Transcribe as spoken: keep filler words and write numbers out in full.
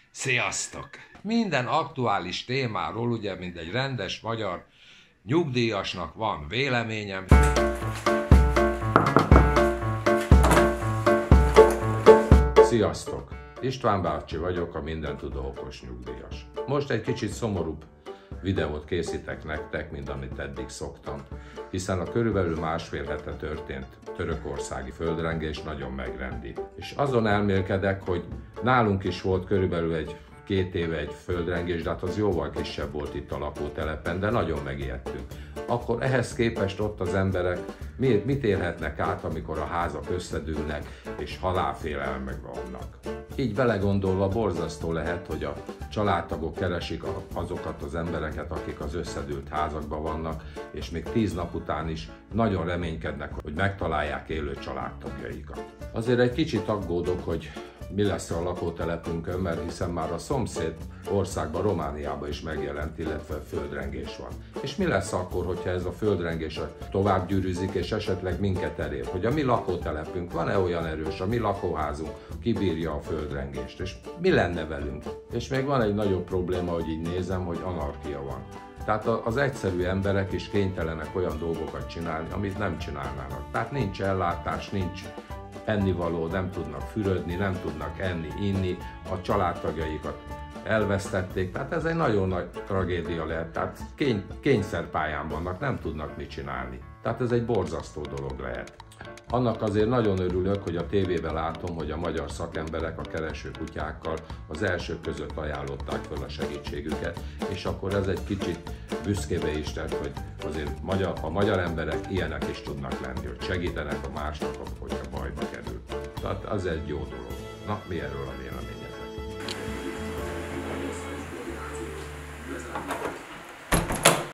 Sziasztok! Minden aktuális témáról, ugye, mint egy rendes magyar nyugdíjasnak van véleményem. Sziasztok! István bácsi vagyok, a mindentudó okos nyugdíjas. Most egy kicsit szomorúbb videót készítek nektek, mint amit eddig szoktam, hiszen a körülbelül másfél hete történt törökországi földrengés nagyon megrendít. És azon elmélkedek, hogy nálunk is volt körülbelül egy két éve egy földrengés, de hát az jóval kisebb volt itt a lakótelepen, de nagyon megijedtünk. Akkor ehhez képest ott az emberek mit élhetnek át, amikor a házak összedőlnek és halálfélelmek vannak. Így belegondolva borzasztó lehet, hogy a családtagok keresik azokat az embereket, akik az összedőlt házakban vannak, és még tíz nap után is nagyon reménykednek, hogy megtalálják élő családtagjaikat. Azért egy kicsit aggódok, hogy mi lesz a lakótelepünkön, mert hiszen már a szomszéd országban, Romániában is megjelent, illetve földrengés van. És mi lesz akkor, hogyha ez a földrengés tovább gyűrűzik, és esetleg minket elér? Hogy a mi lakótelepünk van-e olyan erős, a mi lakóházunk kibírja a földrengést, és mi lenne velünk? És még van egy nagyobb probléma, hogy így nézem, hogy anarchia van. Tehát az egyszerű emberek is kénytelenek olyan dolgokat csinálni, amit nem csinálnának. Tehát nincs ellátás, nincs ennivaló, nem tudnak fürödni, nem tudnak enni, inni, a családtagjaikat elvesztették, tehát ez egy nagyon nagy tragédia lehet, tehát kény, kényszerpályán vannak, nem tudnak mit csinálni. Tehát ez egy borzasztó dolog lehet. Annak azért nagyon örülök, hogy a tévében látom, hogy a magyar szakemberek a keresőkutyákkal az elsők között ajánlották fel a segítségüket, és akkor ez egy kicsit büszkébe is tett, hogy azért magyar, a magyar emberek ilyenek is tudnak lenni, hogy segítenek a másnak, hogyha bajba kerül. Tehát az egy jó dolog. Na, mi erről a vélemény?